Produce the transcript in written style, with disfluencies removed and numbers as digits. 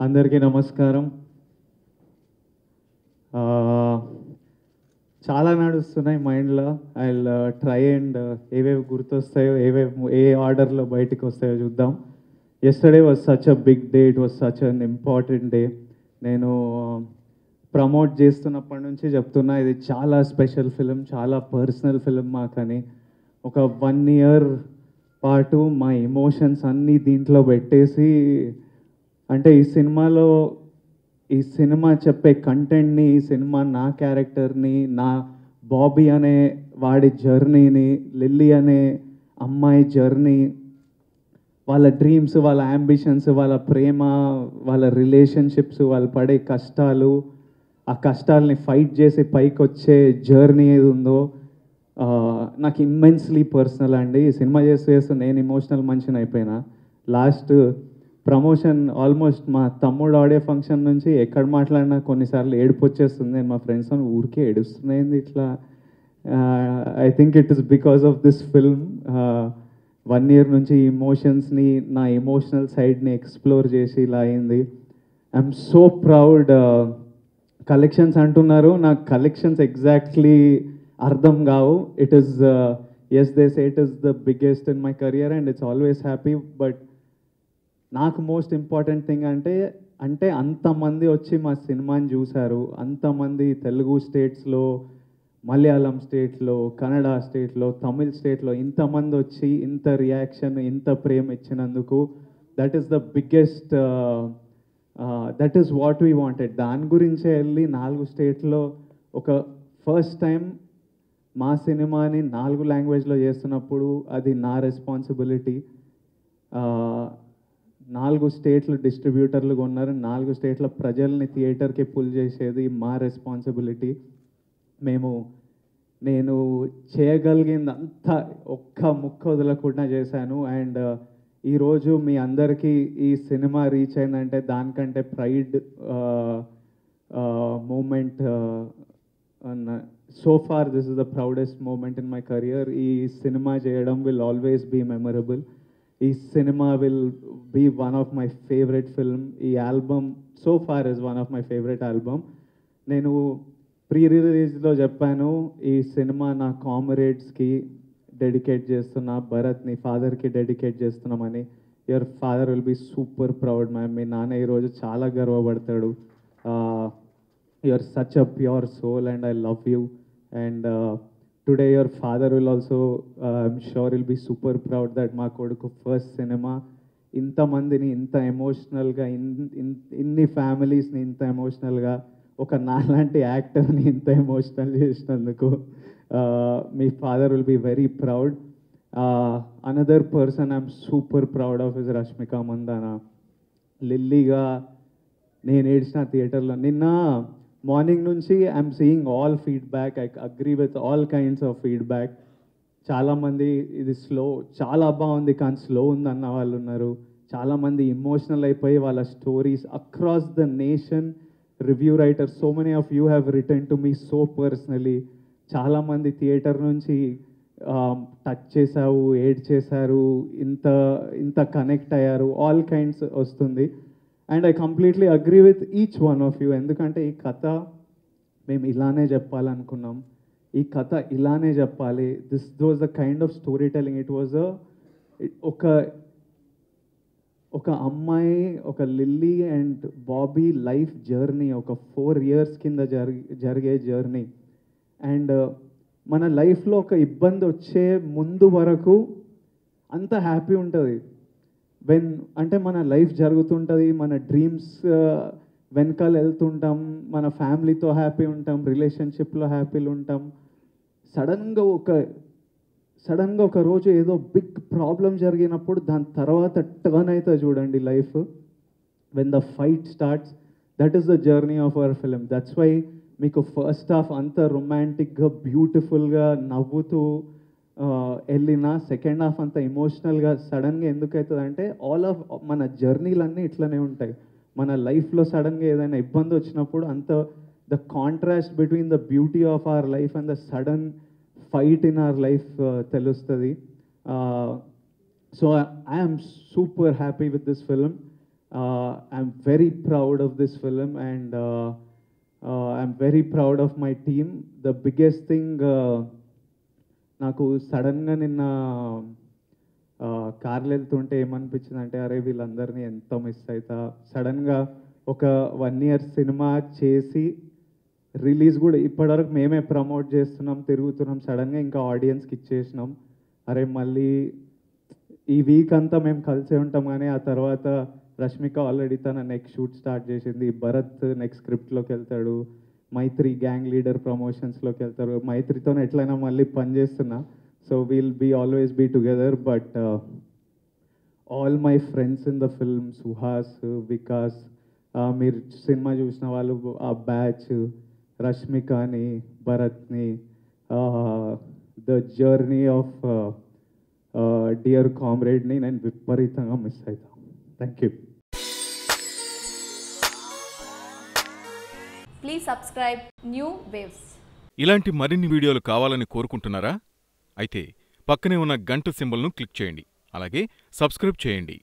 అందరికీ నమస్కారం. చాలా నడుస్తున్నాయి మైండ్లో. ఐ విల్ ట్రై అండ్ ఏవేవి గుర్తొస్తాయో, ఏ ఆర్డర్లో బయటికి వస్తాయో చూద్దాం. Yesterday was such a big day, it was such an important day. నేను ప్రమోట్ చేస్తున్నప్పటి నుంచి చెప్తున్నా, ఇది చాలా స్పెషల్ ఫిలిం, చాలా పర్సనల్ ఫిలిం మాకని. ఒక 1 year పాటు మా ఎమోషన్స్ అన్నీ దీంట్లో పెట్టేసి, అంటే ఈ సినిమా చెప్పే కంటెంట్ని, ఈ సినిమా నా క్యారెక్టర్ని, నా బాబీ అనే వాడి జర్నీని, లిల్లీ అనే అమ్మాయి జర్నీ, వాళ్ళ డ్రీమ్స్, వాళ్ళ యాంబిషన్స్, వాళ్ళ ప్రేమ, వాళ్ళ రిలేషన్షిప్స్, వాళ్ళు పడే కష్టాలు, ఆ కష్టాలని ఫైట్ చేసి పైకి వచ్చే జర్నీ ఏది ఉందో నాకు ఇమ్మెన్స్లీ పర్సనల్ అండి. ఈ సినిమా చేస్తూ నేను ఎమోషనల్ మనిషిని అయిపోయినా. లాస్ట్ ప్రమోషన్ ఆల్మోస్ట్ మా తమ్ముడు ఆడియో ఫంక్షన్ నుంచి ఎక్కడ మాట్లాడినా కొన్నిసార్లు ఏడుపు వచ్చేస్తుంది. నేను మా ఫ్రెండ్స్ అని ఊరికే ఏడుస్తున్నాయింది ఇట్లా. I think it is because of this film. 1 year నుంచి ఇమోషన్స్ని, నా ఎమోషనల్ సైడ్ని ఎక్స్ప్లోర్ చేసి ఇలా అయింది. I'm so proud. కలెక్షన్స్ అంటున్నారు, నాకు కలెక్షన్స్ ఎగ్జాక్ట్లీ అర్థం కావు. It is as they say it is the biggest in my career and it's always happy. But నాకు మోస్ట్ ఇంపార్టెంట్ థింగ్ అంటే అంతమంది వచ్చి మా సినిమాని చూశారు. అంతమంది తెలుగు స్టేట్స్లో, మలయాళం స్టేట్లో, కన్నడ స్టేట్లో, తమిళ్ స్టేట్లో ఇంతమంది వచ్చి ఇంత రియాక్షన్, ఇంత ప్రేమ ఇచ్చినందుకు that is the biggest, that is what we wanted. దాని గురించే వెళ్ళి 4 స్టేట్లో ఒక ఫస్ట్ టైం మా సినిమాని 4 లాంగ్వేజ్లో చేస్తున్నప్పుడు అది నా రెస్పాన్సిబిలిటీ. 4 స్టేట్లు డిస్ట్రిబ్యూటర్లు కొన్నారు, 4 స్టేట్ల ప్రజల్ని థియేటర్కి పుల్ చేసేది మా రెస్పాన్సిబిలిటీ. నేను చేయగలిగిందంతా ఒక్క ముక్క వదలకుండా చేశాను. అండ్ ఈరోజు మీ అందరికీ ఈ సినిమా రీచ్ అయిందంటే దానికంటే pride moment. So far this is the proudest moment in my career. ఈ సినిమా చేయడం విల్ ఆల్వేస్ బీ మెమరబుల్. ఈ సినిమా will be one of my favourite film. ఈ album so far is one of my favourite album. నేను pre రిలీజ్లో చెప్పాను, ఈ సినిమా నా కామ్రేడ్స్కి డెడికేట్ చేస్తున్నా, భరత్ని ఫాదర్కి డెడికేట్ చేస్తున్నామని. Your father will be super proud ma'am. మీ నాన్న ఈరోజు చాలా గర్వపడతాడు. Your such a pure soul and I love you. And today your father will also, I'm sure will be super proud that మా కొడుకు ఫస్ట్ సినిమా ఇంతమందిని ఇంత ఎమోషనల్గా, ఇన్ని ఫ్యామిలీస్ని ఇంత ఎమోషనల్గా, ఒక నాలాంటి యాక్టర్ని ఇంత ఎమోషనల్ చేసినందుకు మీ father will be very proud. Another person I'm super proud of is Rashmika Mandanna. లిల్లీగా నేను ఏడ్చిన థియేటర్లో. నిన్న మార్నింగ్ నుంచి I'm seeing all feedback. I agree with all kinds of feedback. చాలామంది ఇది స్లో, చాలా బాగుంది కానీ స్లో ఉంది అన్న వాళ్ళు ఉన్నారు. చాలామంది ఎమోషనల్ అయిపోయి వాళ్ళ stories across the nation, review writers, so many of you have return to me so personally. చాలామంది థియేటర్ నుంచి టచ్ చేశావు, ఏడ్ చేశారు, ఇంత ఇంత కనెక్ట్ అయ్యారు, ఆల్ కైండ్స్ వస్తుంది. And I completely agree with each one of you. ఎందుకంటే ఈ కథ మేము ఇలానే చెప్పాలనుకున్నాం, ఈ కథ ఇలానే చెప్పాలి. This was the kind of story telling. It was ఒక అమ్మాయి, ఒక Lilly and Bobby life journey, ఒక 4 years కింద జరిగే జర్నీ. అండ్ మన లైఫ్లో ఒక ఇబ్బంది వచ్చే ముందు వరకు అంత హ్యాపీ ఉంటుంది. అంటే మన లైఫ్ జరుగుతుంటుంది, మన డ్రీమ్స్ వెనకాల వెళ్తుంటాం, మన ఫ్యామిలీతో హ్యాపీ ఉంటాం, రిలేషన్షిప్లో హ్యాపీలు ఉంటాం. సడన్గా ఒక రోజు ఏదో బిగ్ ప్రాబ్లం జరిగినప్పుడు దాని తర్వాత టర్న్ అవుతుంది చూడండి life. When the fight starts, that is the journey of our film. That's why మీకు ఫస్ట్ హాఫ్ అంత రొమాంటిక్గా, బ్యూటిఫుల్గా నవ్వుతూ వెళ్ళిన సెకండ్ హాఫ్ అంత ఎమోషనల్గా సడన్గా ఎందుకు అవుతుంది అంటే, ఆల్ ఆఫ్ మన జర్నీలన్నీ ఇట్లనే ఉంటాయి. మన లైఫ్లో సడన్గా ఏదైనా ఇబ్బంది వచ్చినప్పుడు అంత the contrast between the beauty of our life and the sudden fight in our life తెలుస్తుంది. So I'm super happy with this film. I'm very proud of this film, and I'm very proud of my team. The biggest thing, నాకు సడన్గా నిన్న కార్లు వెళ్తుంటే ఏమనిపించింది అంటే, అరే వీళ్ళందరినీ ఎంత మిస్ అవుతా. సడన్గా ఒక 1 year సినిమా చేసి రిలీజ్ కూడా ఇప్పటివరకు మేమే ప్రమోట్ చేస్తున్నాం, తిరుగుతున్నాం, సడన్గా ఇంకా ఆడియన్స్కి ఇచ్చేసినాం. అరే మళ్ళీ ఈ వీక్ అంతా మేము కలిసే ఉంటాం, కానీ ఆ తర్వాత రష్మిక ఆల్రెడీ తన నెక్స్ట్ షూట్ స్టార్ట్ చేసింది, భరత్ నెక్స్ట్ స్క్రిప్ట్లోకి వెళ్తాడు, మైత్రి గ్యాంగ్ లీడర్ ప్రమోషన్స్లోకి వెళ్తారు. మైత్రితో ఎట్లయినా మళ్ళీ పని చేస్తున్నా. So we'll be always be together. But all my friends in the film, Suhas, Vikas, మీరు సినిమా చూసిన వాళ్ళు, ఆ బ్యాచ్, రష్మికని, భరత్ని, ద జర్నీ ఆఫ్ డియర్ కామ్రేడ్ని నేను విపరీతంగా మిస్ అవుతాను. Thank you. Please subscribe New Waves. ఇలాంటి మరిన్ని వీడియోలు కావాలని కోరుకుంటున్నారా? అయితే పక్కనే ఉన్న గంట సింబల్ను క్లిక్ చేయండి. అలాగే సబ్స్క్రైబ్ చేయండి.